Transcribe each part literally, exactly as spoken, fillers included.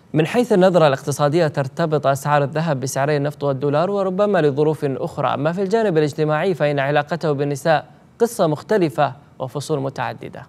من حيث النظرة الاقتصادية ترتبط أسعار الذهب بسعري النفط والدولار وربما لظروف أخرى، أما في الجانب الاجتماعي فإن علاقته بالنساء قصة مختلفة وفصول متعددة.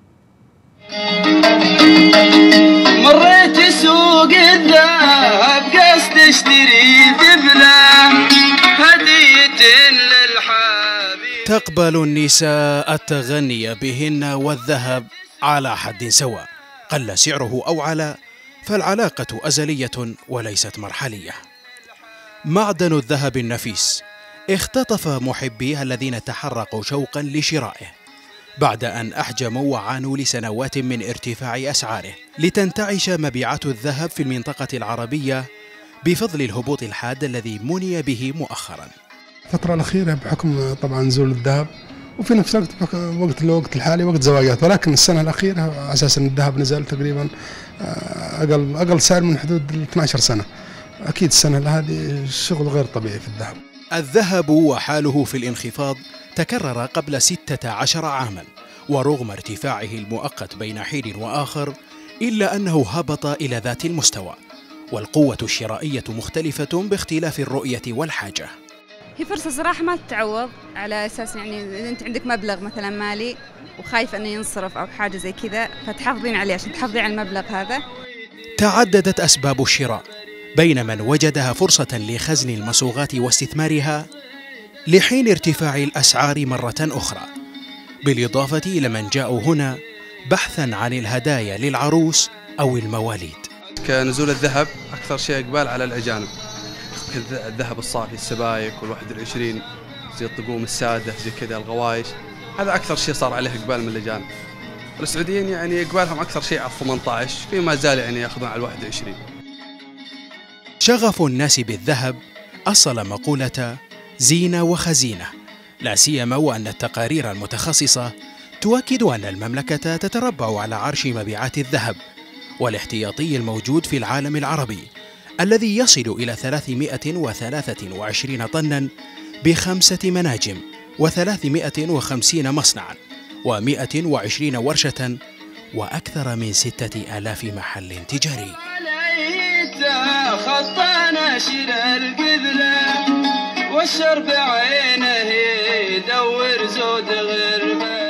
مريت سوق الذهب قصد اشتري دبلة هدية للحبيب. تقبل النساء التغني بهن والذهب على حد سواء، قل سعره أو علا فالعلاقة أزلية وليست مرحلية. معدن الذهب النفيس اختطف محبيه الذين تحرقوا شوقا لشرائه بعد أن أحجموا وعانوا لسنوات من ارتفاع أسعاره، لتنتعش مبيعات الذهب في المنطقة العربية بفضل الهبوط الحاد الذي مني به مؤخرا. الفترة الأخيرة بحكم طبعا نزول الذهب، وفي نفس الوقت وقت الوقت الحالي وقت زوايات، ولكن السنة الأخيرة على أساس أن الذهب نزل تقريبا أقل أقل سعر من حدود اثنتي عشرة سنة. أكيد السنة هذه الشغل غير طبيعي في الذهب. الذهب وحاله في الانخفاض تكرر قبل ستة عشر عاما، ورغم ارتفاعه المؤقت بين حين وآخر إلا أنه هبط إلى ذات المستوى، والقوة الشرائية مختلفة باختلاف الرؤية والحاجة. هي فرصة صراحة ما تتعوض، على أساس يعني إذا أنت عندك مبلغ مثلا مالي وخايف أنه ينصرف أو حاجة زي كذا فتحافظين عليه عشان تحافظين على المبلغ هذا. تعددت أسباب الشراء بين من وجدها فرصة لخزن المصوغات واستثمارها لحين ارتفاع الأسعار مرة أخرى، بالإضافة إلى من جاءوا هنا بحثا عن الهدايا للعروس أو المواليد. كنزول الذهب أكثر شيء إقبال على الأجانب، الذهب الصافي، السبايك والواحد والعشرين زي الطقوم السادة زي كذا الغوايش، هذا أكثر شيء صار عليه إقبال من الأجانب. السعوديين يعني إقبالهم أكثر شيء على ثمانية عشر، فيما زال يعني يأخذون على الواحد والعشرين. شغف الناس بالذهب أصل مقولة زينة وخزينة، لا سيما وأن التقارير المتخصصة تؤكد أن المملكة تتربع على عرش مبيعات الذهب والاحتياطي الموجود في العالم العربي الذي يصل إلى ثلاثمائة وثلاثة وعشرين طنا بخمسة مناجم وثلاثمائة وخمسين مصنعا ومائة وعشرين ورشة وأكثر من ستة آلاف محل تجاري. خط ناشر القذلة والشرب عينه يدور زود غربة.